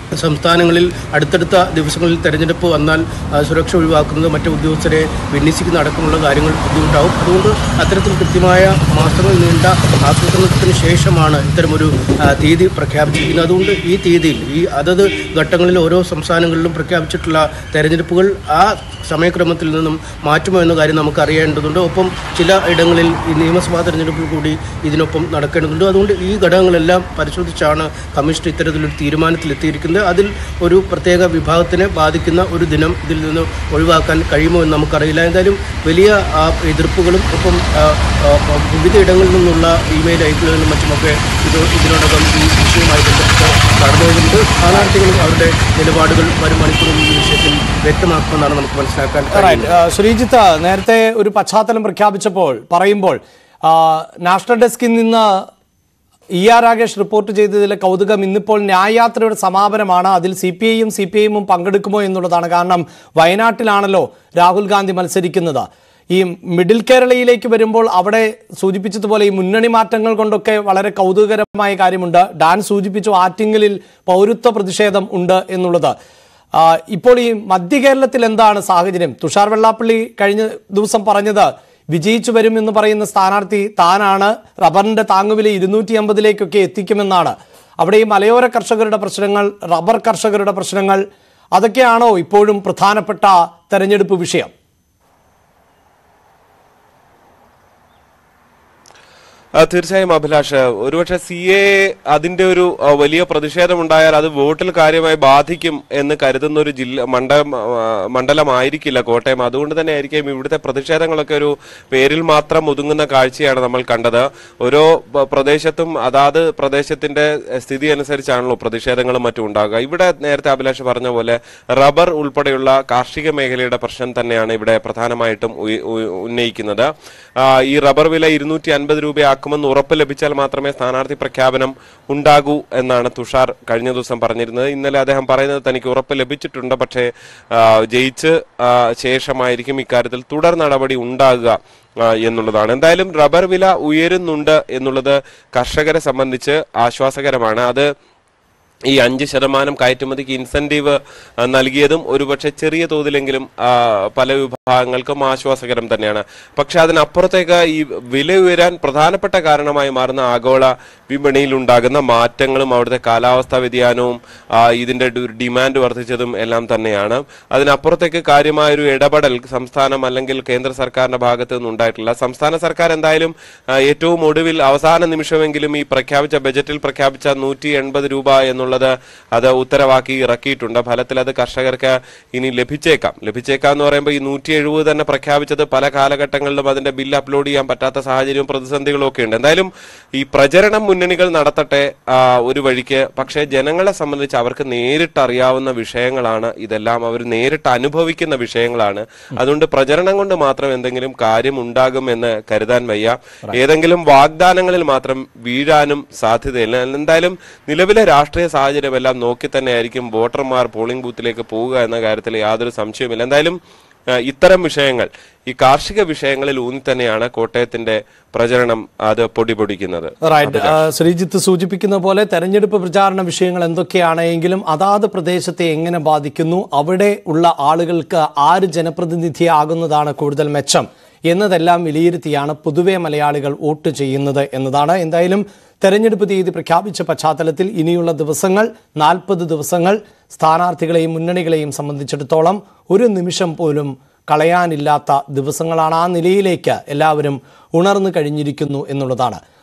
സംസ്ഥാനങ്ങളിൽ അടുത്തടുത്ത ദിവസങ്ങളിൽ തെരഞ്ഞെടുപ്പ് വന്നാൽ സുരക്ഷ ഒഴിവാക്കുന്നത് മറ്റു ഉദ്യോഗസ്ഥരെ വിന്യസിക്കുന്ന അടക്കമുള്ള കാര്യങ്ങൾ ബുദ്ധിമുട്ടാവും. അതുകൊണ്ട് അത്തരത്തിൽ കൃത്യമായ മാസങ്ങൾ നീണ്ട ആസൂത്രണത്തിന് ശേഷമാണ് ഇത്തരമൊരു തീയതി പ്രഖ്യാപിച്ചിരിക്കുന്നത്. അതുകൊണ്ട് ഈ തീയതിയിൽ ഈ അതത് ഘട്ടങ്ങളിൽ ഓരോ സംസ്ഥാനങ്ങളിലും പ്രഖ്യാപിച്ചിട്ടുള്ള തെരഞ്ഞെടുപ്പുകൾ ആ സമയക്രമത്തിൽ നിന്നും മാറ്റുമോ എന്ന കാര്യം നമുക്ക് അറിയേണ്ടതുണ്ട്. ഒപ്പം ചില ഇടങ്ങളിൽ ഈ നിയമസഭാ തെരഞ്ഞെടുപ്പിൽ കൂടി ഇതിനൊപ്പം നടക്കേണ്ടതുണ്ട്. അതുകൊണ്ട് ഈ ഘടകങ്ങളെല്ലാം പരിശോധിച്ചാണ് കമ്മീഷൻ ഇത്തരത്തിലൊരു തീരുമാനത്തിലെത്തിയിരിക്കുന്നത്. അതിൽ ഒരു പ്രത്യേക വിഭാഗത്തിനെ ബാധിക്കുന്ന ഒരു ദിനം ഇതിൽ നിന്ന് ഒഴിവാക്കാൻ കഴിയുമോ എന്ന് നമുക്കറിയില്ല. എന്തായാലും വലിയ എതിർപ്പുകളും ഒപ്പം വിവിധ ഇടങ്ങളിൽ നിന്നുള്ള ഇമെയിൽ അയക്കുകളിലും മറ്റുമൊക്കെ ഇത് ഇതിനോടകം ഈ വിഷയവുമായി ബന്ധപ്പെട്ട് നടന്നു വരുന്നുണ്ട്. സ്ഥാനാർത്ഥികളും അവരുടെ നിലപാടുകൾ വരും മണിക്കൂറിൽ ഈ വിഷയത്തിൽ വ്യക്തമാക്കുമെന്നാണ് നമുക്ക് മനസ്സിലാക്കാൻ കഴിയുന്നത്. ശ്രീജിത്ത്, നേരത്തെ ഒരു പശ്ചാത്തലം പ്രഖ്യാപിച്ചപ്പോൾ പറയുമ്പോൾ നാഷണൽ ഡെസ്കിൽ നിന്ന് ഇ ആർ രാഗേഷ് റിപ്പോർട്ട് ചെയ്തതിലെ കൗതുകം ഇന്നിപ്പോൾ ന്യായയാത്രയുടെ സമാപനമാണ്. അതിൽ സി പി ഐയും സി പി ഐയും പങ്കെടുക്കുമോ എന്നുള്ളതാണ്. കാരണം വയനാട്ടിലാണല്ലോ രാഹുൽ ഗാന്ധി മത്സരിക്കുന്നത്. ഈ മിഡിൽ കേരളയിലേക്ക് വരുമ്പോൾ അവിടെ സൂചിപ്പിച്ചതുപോലെ ഈ മുന്നണി മാറ്റങ്ങൾ കൊണ്ടൊക്കെ വളരെ കൗതുകകരമായ കാര്യമുണ്ട്. ഡാൻ സൂചിപ്പിച്ചു ആറ്റിങ്ങലിൽ പൗരത്വ പ്രതിഷേധം ഉണ്ട് എന്നുള്ളത്. ഇപ്പോൾ ഈ മധ്യ കേരളത്തിൽ എന്താണ് സാഹചര്യം? തുഷാർ വെള്ളാപ്പള്ളി കഴിഞ്ഞ ദിവസം പറഞ്ഞത് വിജയിച്ചു വരും എന്ന് പറയുന്ന സ്ഥാനാർത്ഥി താനാണ്, റബ്ബറിന്റെ താങ്ങുവില ഇരുന്നൂറ്റി അമ്പതിലേക്കൊക്കെ എത്തിക്കുമെന്നാണ്. അവിടെ ഈ മലയോര കർഷകരുടെ പ്രശ്നങ്ങൾ, റബ്ബർ കർഷകരുടെ പ്രശ്നങ്ങൾ, അതൊക്കെയാണോ ഇപ്പോഴും പ്രധാനപ്പെട്ട തെരഞ്ഞെടുപ്പ് വിഷയം? തീർച്ചയായും അഭിലാഷ്, ഒരുപക്ഷെ സി എ അതിന്റെ ഒരു വലിയ പ്രതിഷേധം ഉണ്ടായാൽ അത് വോട്ടിൽ കാര്യമായി ബാധിക്കും എന്ന് കരുതുന്ന ഒരു ജില്ല മണ്ഡ മണ്ഡലമായിരിക്കില്ല കോട്ടയം. അതുകൊണ്ട് തന്നെ ആയിരിക്കും ഇവിടുത്തെ പ്രതിഷേധങ്ങളൊക്കെ ഒരു പേരിൽ മാത്രം ഒതുങ്ങുന്ന കാഴ്ചയാണ് നമ്മൾ കണ്ടത്. ഓരോ പ്രദേശത്തും അതാത് പ്രദേശത്തിന്റെ സ്ഥിതി അനുസരിച്ചാണല്ലോ പ്രതിഷേധങ്ങളും മറ്റും ഉണ്ടാകുക. ഇവിടെ നേരത്തെ അഭിലാഷ് പറഞ്ഞ പോലെ റബ്ബർ ഉൾപ്പെടെയുള്ള കാർഷിക മേഖലയുടെ പ്രശ്നം തന്നെയാണ് ഇവിടെ പ്രധാനമായിട്ടും ഉന്നയിക്കുന്നത്. ഈ റബ്ബർ വില ഇരുന്നൂറ്റി അൻപത് രൂപ ുമെന്ന് ഉറപ്പ് ലഭിച്ചാൽ മാത്രമേ സ്ഥാനാർത്ഥി പ്രഖ്യാപനം ഉണ്ടാകൂ എന്നാണ് തുഷാർ കഴിഞ്ഞ ദിവസം പറഞ്ഞിരുന്നത്. ഇന്നലെ അദ്ദേഹം പറയുന്നത് തനിക്ക് ഉറപ്പ് ലഭിച്ചിട്ടുണ്ട്, പക്ഷേ ജയിച്ച് ശേഷമായിരിക്കും ഇക്കാര്യത്തിൽ തുടർ നടപടി ഉണ്ടാകുക എന്നുള്ളതാണ്. എന്തായാലും റബ്ബർ വില ഉയരുന്നുണ്ട് എന്നുള്ളത് കർഷകരെ സംബന്ധിച്ച് ആശ്വാസകരമാണ്. അത് ഈ അഞ്ച് ശതമാനം കയറ്റുമതിക്ക് ഇൻസെന്റീവ് നൽകിയതും ഒരുപക്ഷെ ചെറിയ തോതിലെങ്കിലും പല വിഭാഗങ്ങൾക്കും ആശ്വാസകരം തന്നെയാണ്. പക്ഷെ അതിനപ്പുറത്തേക്ക് ഈ വില ഉയരാൻ പ്രധാനപ്പെട്ട കാരണമായി മാറുന്ന ആഗോള വിപണിയിൽ ഉണ്ടാകുന്ന മാറ്റങ്ങളും അവിടുത്തെ കാലാവസ്ഥാ വ്യതിയാനവും ഇതിന്റെ ഡിമാൻഡ് വർദ്ധിച്ചതും എല്ലാം തന്നെയാണ്. അതിനപ്പുറത്തേക്ക് കാര്യമായൊരു ഇടപെടൽ സംസ്ഥാനം അല്ലെങ്കിൽ കേന്ദ്ര സർക്കാരിന്റെ ഭാഗത്തു നിന്നുണ്ടായിട്ടില്ല. സംസ്ഥാന സർക്കാർ എന്തായാലും ഏറ്റവും ഒടുവിൽ അവസാന നിമിഷമെങ്കിലും ഈ പ്രഖ്യാപിച്ച ബജറ്റിൽ പ്രഖ്യാപിച്ച നൂറ്റി എൺപത് രൂപ എന്നുള്ള അത് ഉത്തരവാക്കി ഇറക്കിയിട്ടുണ്ട്. ഫലത്തിൽ അത് കർഷകർക്ക് ഇനി ലഭിച്ചേക്കാം ലഭിച്ചേക്കാം എന്ന് പറയുമ്പോൾ ഈ നൂറ്റി എഴുപത് തന്നെ പ്രഖ്യാപിച്ചത് പല കാലഘട്ടങ്ങളിലും അതിന്റെ ബില്ല് അപ്ലോഡ് ചെയ്യാൻ പറ്റാത്ത സാഹചര്യവും പ്രതിസന്ധികളും ഒക്കെ ഉണ്ട്. എന്തായാലും ഈ പ്രചരണം മുന്നണികൾ നടത്തട്ടെ ഒരു വഴിക്ക്. പക്ഷേ ജനങ്ങളെ സംബന്ധിച്ച് അവർക്ക് നേരിട്ടറിയാവുന്ന വിഷയങ്ങളാണ് ഇതെല്ലാം, അവർ നേരിട്ട് അനുഭവിക്കുന്ന വിഷയങ്ങളാണ്. അതുകൊണ്ട് പ്രചരണം കൊണ്ട് മാത്രം എന്തെങ്കിലും കാര്യം ഉണ്ടാകും എന്ന് കരുതാൻ വയ്യ. ഏതെങ്കിലും വാഗ്ദാനങ്ങളിൽ മാത്രം വീഴാനും സാധ്യതയില്ല. എന്തായാലും നിലവിലെ രാഷ്ട്രീയ സാഹചര്യമെല്ലാം നോക്കി തന്നെയായിരിക്കും വോട്ടർമാർ പോളിംഗ് ബൂത്തിലേക്ക് പോവുക എന്ന കാര്യത്തിൽ യാതൊരു സംശയവുമില്ല. എന്തായാലും ഇത്തരം വിഷയങ്ങൾ, ഈ കാർഷിക വിഷയങ്ങളിൽ ഊന്നി തന്നെയാണ് കോട്ടയത്തിന്റെ പ്രചരണം അത് പൊടിപൊടിക്കുന്നത്. ശ്രീജിത്ത് സൂചിപ്പിക്കുന്ന പോലെ തെരഞ്ഞെടുപ്പ് പ്രചാരണ വിഷയങ്ങൾ എന്തൊക്കെയാണെങ്കിലും അതാത് പ്രദേശത്തെ എങ്ങനെ ബാധിക്കുന്നു, അവിടെ ഉള്ള ആളുകൾക്ക് ആര് ജനപ്രതിനിധിയാകുന്നതാണ് കൂടുതൽ മെച്ചം എന്നതെല്ലാം വിലയിരുത്തിയാണ് പൊതുവെ മലയാളികൾ വോട്ട് ചെയ്യുന്നത് എന്നതാണ്. എന്തായാലും തെരഞ്ഞെടുപ്പ് തീയതി പ്രഖ്യാപിച്ച പശ്ചാത്തലത്തിൽ ഇനിയുള്ള ദിവസങ്ങൾ, നാൽപ്പത് ദിവസങ്ങൾ സ്ഥാനാർത്ഥികളെയും മുന്നണികളെയും സംബന്ധിച്ചിടത്തോളം ഒരു നിമിഷം പോലും കളയാനില്ലാത്ത ദിവസങ്ങളാണ്. ആ നിലയിലേക്ക് എല്ലാവരും ഉണർന്നു കഴിഞ്ഞിരിക്കുന്നു എന്നുള്ളതാണ്.